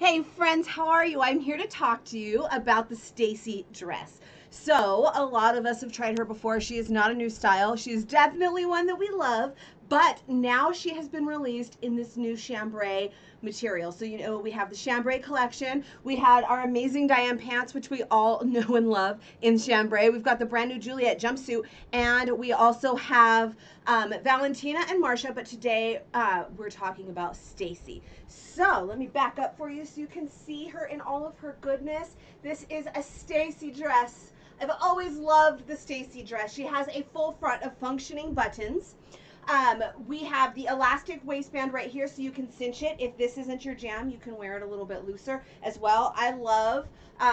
Hey friends, how are you? I'm here to talk to you about the Stacie dress. So, a lot of us have tried her before. She is not a new style. She's definitely one that we love, but now she has been released in this new chambray material. So, we have the Chambray Collection. We had our amazing Diane pants, which we all know and love in chambray. We've got the brand new Juliet jumpsuit, and we also have Valentina and Marsha, but today we're talking about Stacie. So let me back up for you so you can see her in all of her goodness. This is a Stacie dress. I've always loved the Stacie dress. She has a full front of functioning buttons. We have the elastic waistband right here so you can cinch it. If this isn't your jam, you can wear it a little bit looser as well. I love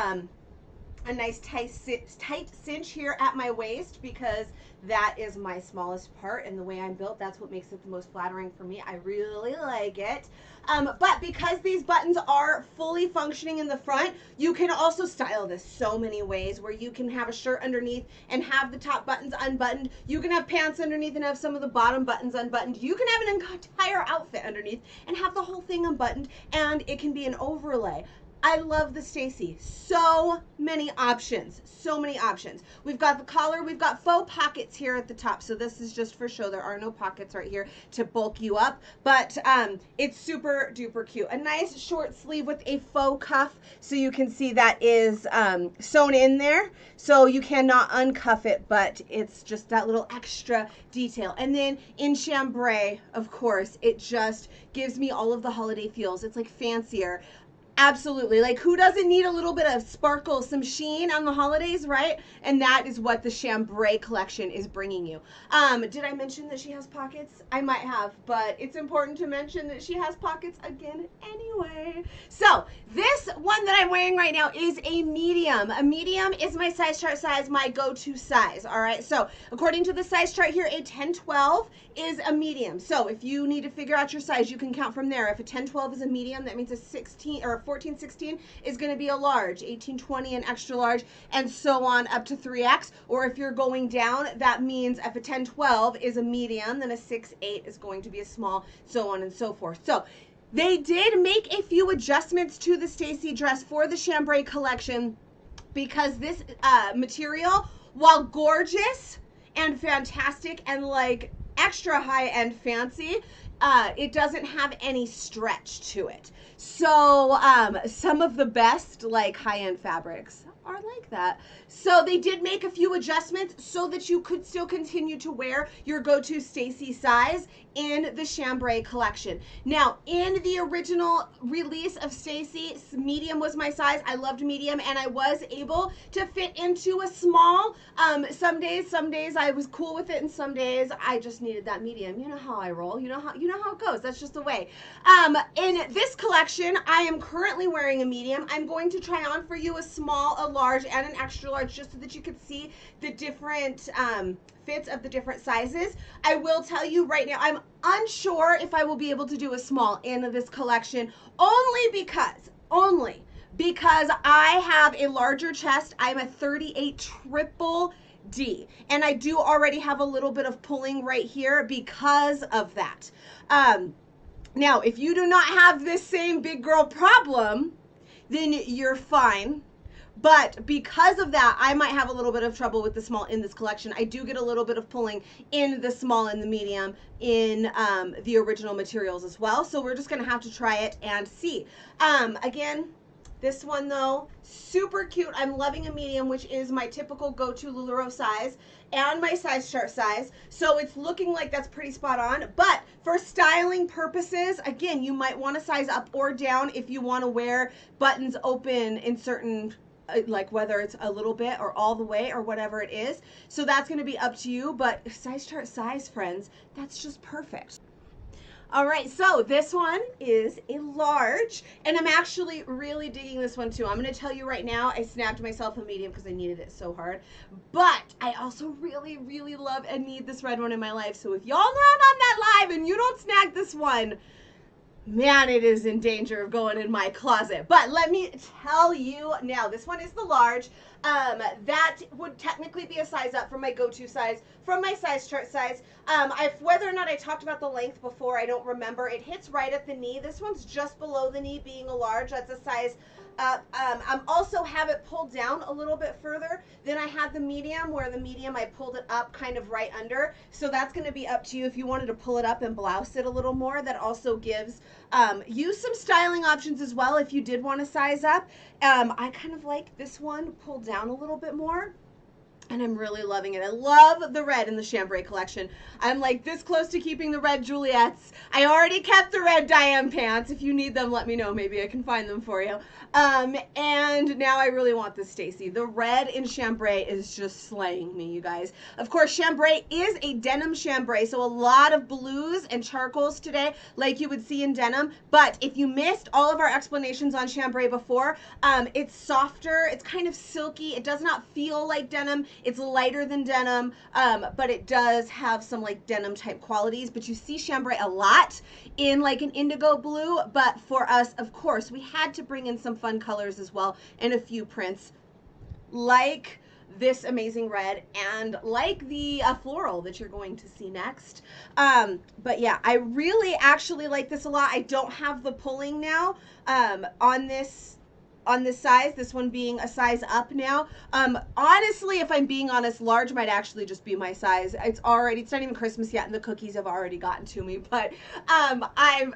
a nice tight cinch here at my waist because that is my smallest part, and the way I'm built, that's what makes it the most flattering for me. I really like it. But because these buttons are fully functioning in the front, you can also style this so many ways, where you can have a shirt underneath and have the top buttons unbuttoned. You can have pants underneath and have some of the bottom buttons unbuttoned. You can have an entire outfit underneath and have the whole thing unbuttoned, and it can be an overlay. I love the Stacie. So many options. So many options. We've got the collar. We've got faux pockets here at the top. So this is just for show. There are no pockets right here to bulk you up. But it's super duper cute. A nice short sleeve with a faux cuff. So you can see that is sewn in there. So you cannot uncuff it, but it's just that little extra detail. And then in chambray, of course, it just gives me all of the holiday feels. It's like fancier. Absolutely. Like, who doesn't need a little bit of sparkle, some sheen on the holidays, right? And that is what the Chambray Collection is bringing you. Did I mention that she has pockets? I might have, but it's important to mention that she has pockets again anyway. So, this one that I'm wearing right now is a medium. A medium is my size chart size, my go-to size, all right? So, according to the size chart here, a 10-12 is a medium. So, if you need to figure out your size, you can count from there. If a 10-12 is a medium, that means a 16 or 14-16 is going to be a large, 18-20 an extra large, and so on up to 3X. Or if you're going down, that means if a 10-12 is a medium, then a 6-8 is going to be a small, so on and so forth. So they did make a few adjustments to the Stacie dress for the Chambray Collection because this material, while gorgeous and fantastic and like extra high-end fancy, it doesn't have any stretch to it. So some of the best like high-end fabrics are like that. So they did make a few adjustments so that you could still continue to wear your go-to Stacie size in the Chambray Collection. Now, in the original release of Stacie, medium was my size. I loved medium, and I was able to fit into a small. Some days I was cool with it, and some days I just needed that medium. You know how I roll. You know how it goes. That's just the way. In this collection, I am currently wearing a medium. I'm going to try on for you a small, a large, and an extra large, just so that you could see the different fits of the different sizes. I will tell you right now, I'm unsure if I will be able to do a small in this collection, only because I have a larger chest. I'm a 38 triple D, and I do already have a little bit of pulling right here because of that. Now, if you do not have this same big girl problem, then you're fine. But because of that, I might have a little bit of trouble with the small in this collection. I do get a little bit of pulling in the small and the medium in the original materials as well. So we're just going to have to try it and see. Again, this one though, super cute. I'm loving a medium, which is my typical go-to LuLaRoe size and my size chart size. So it's looking like that's pretty spot on. But for styling purposes, again, you might want to size up or down if you want to wear buttons open in certain, like whether it's a little bit or all the way or whatever it is. So that's going to be up to you, but size chart size, friends, that's just perfect. All right, so this one is a large, and I'm actually really digging this one too. I'm going to tell you right now, I snagged myself a medium because I needed it so hard, but I also really, really love and need this red one in my life. So if y'all not on that live and you don't snag this one, man, it is in danger of going in my closet. But let me tell you now, this one is the large. That would technically be a size up from my go-to size, from my size chart size. Whether or not I talked about the length before, I don't remember. It hits right at the knee. This one's just below the knee, being a large. That's a size up. I'm also have it pulled down a little bit further than I had the medium, where the medium I pulled it up kind of right under. So that's going to be up to you if you wanted to pull it up and blouse it a little more. That also gives you some styling options as well if you did want to size up. I kind of like this one pulled down a little bit more, and I'm really loving it. I love the red in the Chambray collection. I'm like this close to keeping the red Juliets. I already kept the red Diane pants. If you need them, let me know. Maybe I can find them for you. And now I really want this Stacie. The red in Chambray is just slaying me, you guys. Of course, Chambray is a denim chambray, so a lot of blues and charcoals today, like you would see in denim. But if you missed all of our explanations on Chambray before, it's softer, it's kind of silky, it does not feel like denim. It's lighter than denim, but it does have some like denim type qualities. But you see chambray a lot in like an indigo blue. But for us, of course, we had to bring in some fun colors as well and a few prints like this amazing red and like the floral that you're going to see next. But yeah, I really actually like this a lot. I don't have the pulling now on this size, this one being a size up now. Honestly, if I'm being honest, large might actually just be my size. It's not even Christmas yet and the cookies have already gotten to me, but I've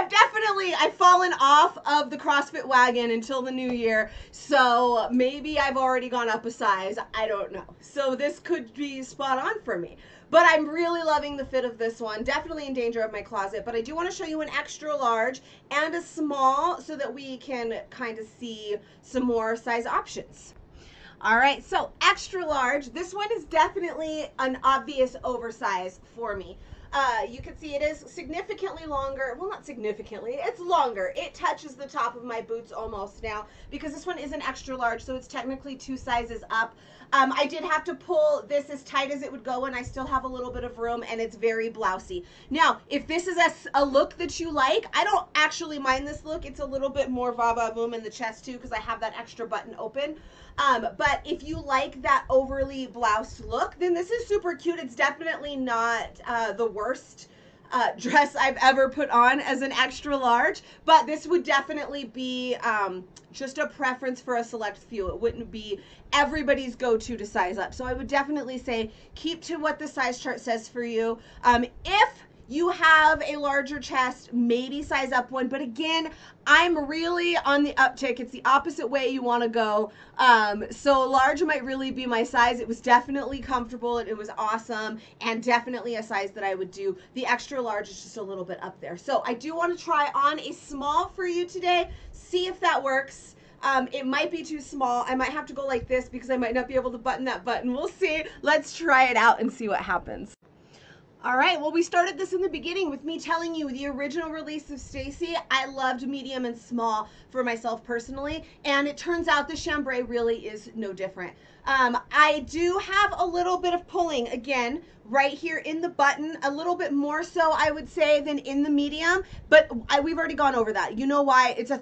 fallen off of the CrossFit wagon until the new year, so maybe I've already gone up a size, I don't know. So this could be spot on for me. But I'm really loving the fit of this one. Definitely in danger of my closet. But I do want to show you an extra large and a small so that we can kind of see some more size options. All right, so extra large. This one is definitely an obvious oversize for me. You can see it is significantly longer. Well, not significantly, it's longer. It touches the top of my boots almost now because this one is an extra large, so it's technically 2 sizes up. I did have to pull this as tight as it would go, and I still have a little bit of room, and it's very blousy. Now, if this is a look that you like, I don't actually mind this look. It's a little bit more va-va-boom in the chest, too, because I have that extra button open. But if you like that overly bloused look, then this is super cute. It's definitely not the worst dress I've ever put on as an extra large, but this would definitely be just a preference for a select few. It wouldn't be everybody's go-to to size up. So I would definitely say keep to what the size chart says for you. If you have a larger chest, maybe size up one, but again, I'm really on the uptick. It's the opposite way you want to go. So large might really be my size. It was definitely comfortable and it was awesome, and definitely a size that I would do. The extra large is just a little bit up there. So I do want to try on a small for you today. See if that works. It might be too small. I might have to go like this because I might not be able to button that button. We'll see. Let's try it out and see what happens. All right, well, we started this in the beginning with me telling you the original release of Stacie. I loved medium and small for myself personally, and it turns out the Chambray really is no different. I do have a little bit of pulling, again, right here in the button, a little bit more so, I would say, than in the medium, but we've already gone over that. You know why? It's a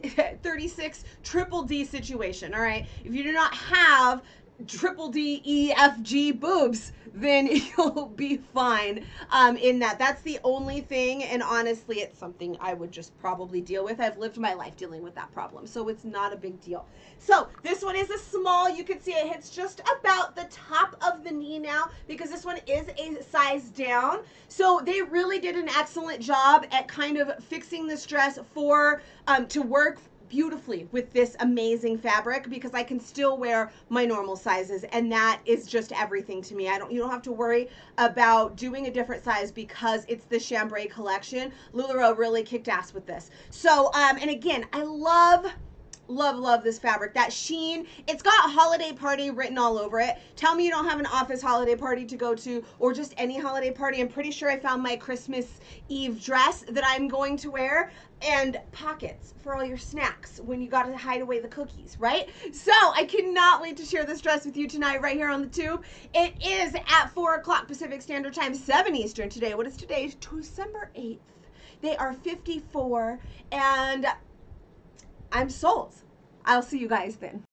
36 triple D situation, all right? If you do not have triple D, E, F, G boobs, then you'll be fine in that. That's the only thing, and honestly, it's something I would just probably deal with. I've lived my life dealing with that problem, so it's not a big deal. So this one is a small. You can see it hits just about the top of the knee now because this one is a size down. So they really did an excellent job at kind of fixing this dress for to work beautifully with this amazing fabric, because I can still wear my normal sizes, and that is just everything to me. You don't have to worry about doing a different size because it's the Chambray collection. LuLaRoe really kicked ass with this. So and again, I love this fabric. That sheen, it's got holiday party written all over it. Tell me you don't have an office holiday party to go to, or just any holiday party. I'm pretty sure I found my Christmas Eve dress that I'm going to wear, and pockets for all your snacks when you got to hide away the cookies, right? So I cannot wait to share this dress with you tonight right here on the tube. It is at 4 o'clock Pacific Standard Time, 7 Eastern today. What is today? December 8th. They are 54, and I'm sold. I'll see you guys then.